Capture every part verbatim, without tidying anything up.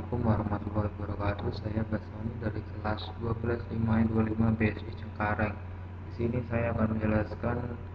Assalamualaikum warahmatullahi wabarakatuh. Saya Basoni dari kelas dua belas lima E dua puluh lima B S I Cengkareng. Di sini saya akan menjelaskan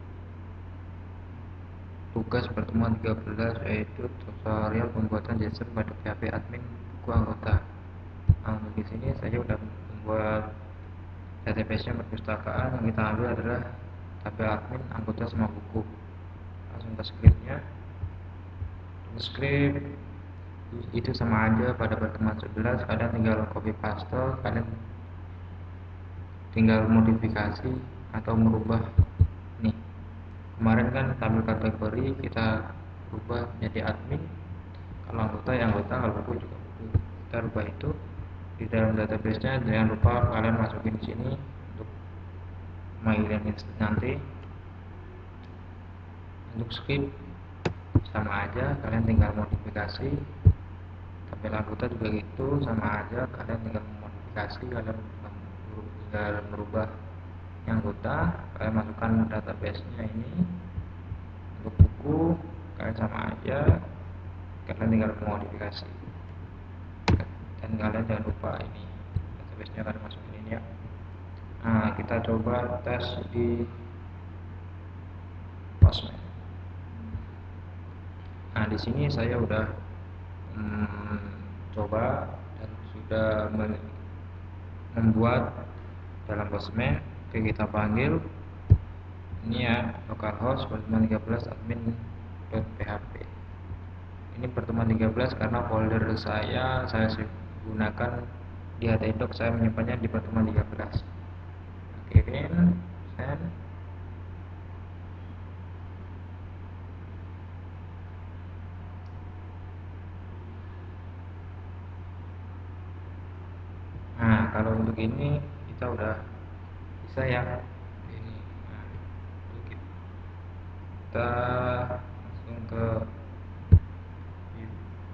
tugas pertemuan tiga belas, yaitu tutorial pembuatan JSON pada P H P admin buku anggota. Nah, di sini saya sudah membuat database-nya perpustakaan. Yang kita ambil adalah tabel admin, anggota, sama buku. Langsung ke script-nya. Script itu sama aja pada pertemuan sebelas, kalian tinggal copy paste, kalian tinggal modifikasi atau merubah. Nih, kemarin kan tabel kategori kita rubah menjadi admin, kalau anggota ya anggota, kalau buku juga buku. Kita rubah itu di dalam database nya. Jangan lupa kalian masukin di sini untuk mailin nanti. Untuk script sama aja, kalian tinggal modifikasi. Tabel anggota juga gitu, sama aja, kalian tinggal modifikasi, kalian tinggal merubah yang anggota, kalian masukkan database nya ini. Untuk buku kalian sama aja, kalian tinggal modifikasi, dan kalian jangan lupa ini database nya kalian masukin ini ya. Nah, kita coba tes di Postman. Nah, di sini saya udah hmm, coba dan sudah membuat dalam Postman. Oke, kita panggil ini ya, localhost pertemuan tiga belas admin.php. Ini pertemuan tiga belas karena folder saya saya gunakan di htdoc, saya menyimpannya di pertemuan tiga belas. Kirim, send. Nah, kalau untuk ini kita udah bisa ya. Ini, nah, kita langsung ke view.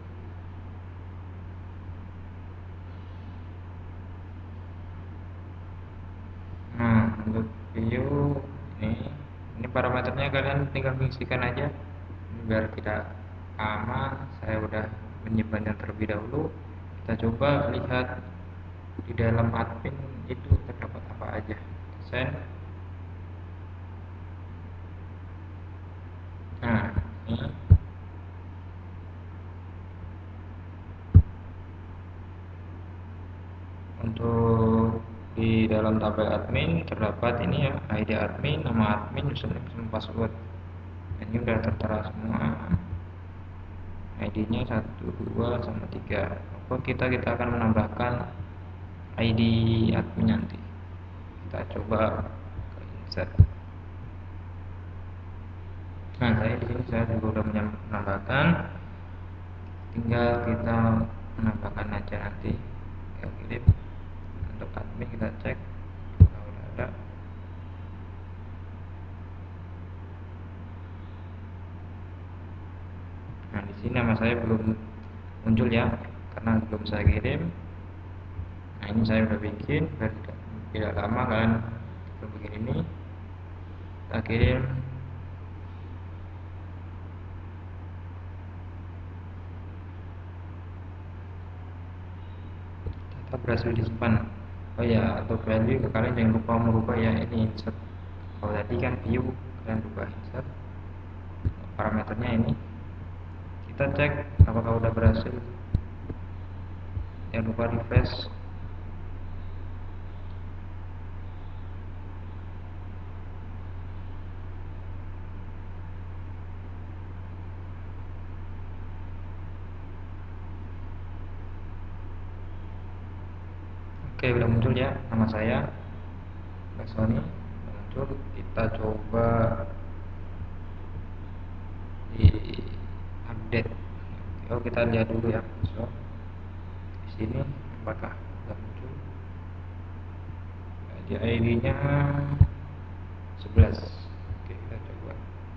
Nah, untuk view ini, ini parameternya kalian tinggal mengisikan aja. Ini biar tidak aman, saya udah menyimpannya terlebih dahulu. Kita coba lihat di dalam admin itu terdapat apa aja. Send. Nah, ini untuk di dalam tabel admin terdapat ini ya, I D admin, nama admin, username, sama password. Ini udah tertera semua. I D-nya satu, dua, sama tiga. Oke, kita kita akan menambahkan I D admin nanti. Kita coba ke insert. Nah, saya di sini saya juga sudah menambahkan. Tinggal kita menambahkan aja nanti. Kita kirim. Untuk admin kita cek kalau udah ada. Nah, di sini nama saya belum muncul ya, karena belum saya kirim. Nah, ini saya udah bikin, biar tidak, tidak lama kalian belum bikin ini. Kita kirim. Data berhasil disimpan. Oh ya, untuk value kalian jangan lupa merubah ya, ini insert. Kalau tadi kan view, kalian rubah insert. Parameternya ini. Kita cek apakah udah berhasil. Jangan lupa refresh. Oke, udah muncul ya nama saya, Basoni, udah muncul. Kita coba di update. Oh, kita lihat dulu ya. So, di sini apakah sudah muncul? Di I D-nya sebelas. Oke, kita coba.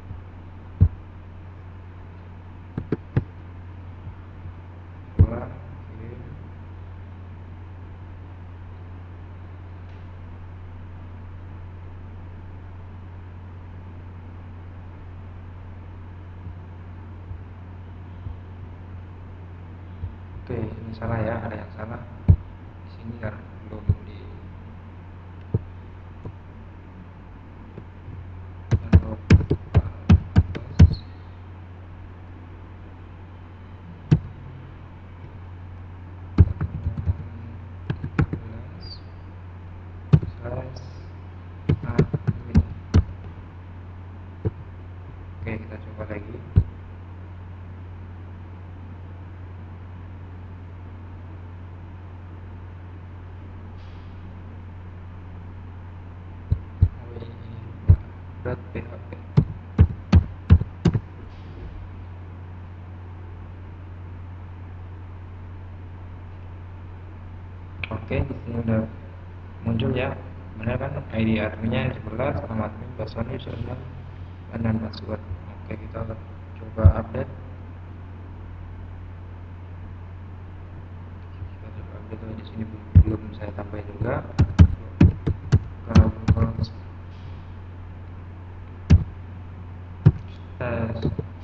Coba kirim. Oke, ini salah ya, ada yang salah di sini kan belum di Oke, kita coba lagi. Berat P H P. Oke, di sini udah muncul ya. Benar kan? I D adminnya sebelas, nama admin, password, username, dan password. Oke, kita coba update. Kita coba update di sini belum saya tambah juga. Kalau tes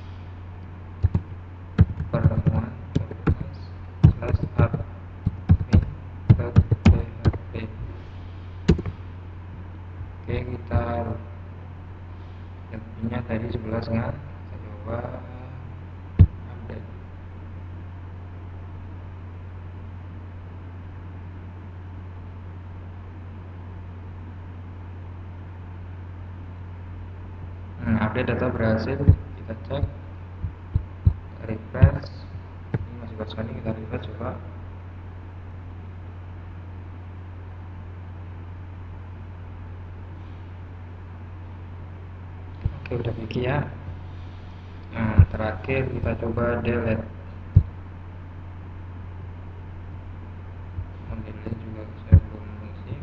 pertemuan slash admin dot php. Oke, kita adminnya tadi sebelas kan, kita coba update. Hmm, update data berhasil, kita cek, kita refresh. Ini masih kosong, ini kita refresh coba. Oke, udah bikin ya. Nah, terakhir kita coba delete. Delete juga saya belum mengisi.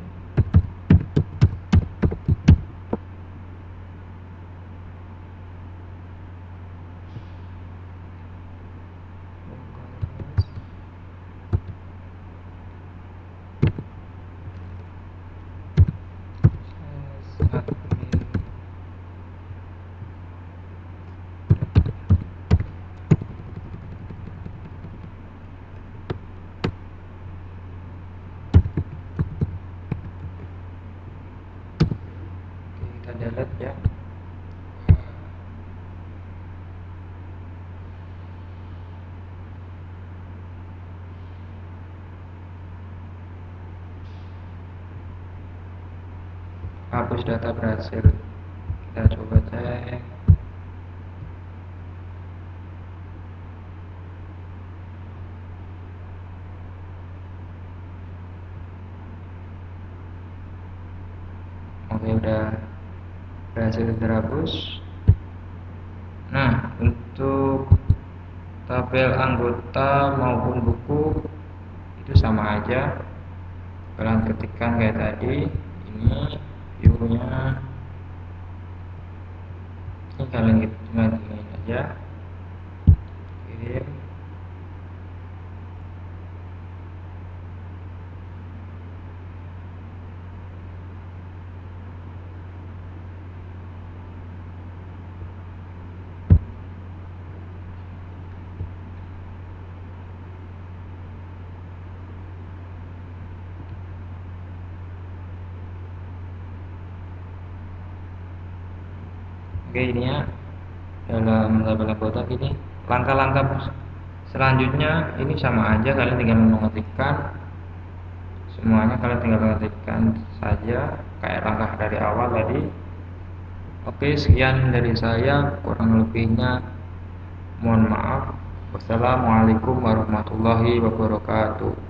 Kita delete ya. Hapus data berhasil. Kita coba cek. Oke, udah berhasil terhapus. Nah, untuk tabel anggota maupun buku itu sama aja, kalian ketikkan kayak tadi. Ini view-nya, ini kalian gitu cuma ini aja, kirim. Oke, ini ya dalam tabel anggota ini. Langkah-langkah selanjutnya ini sama aja, kalian tinggal mengetikkan semuanya, kalian tinggal mengetikkan saja kayak langkah dari awal tadi. Oke, sekian dari saya, kurang lebihnya mohon maaf. Wassalamualaikum warahmatullahi wabarakatuh.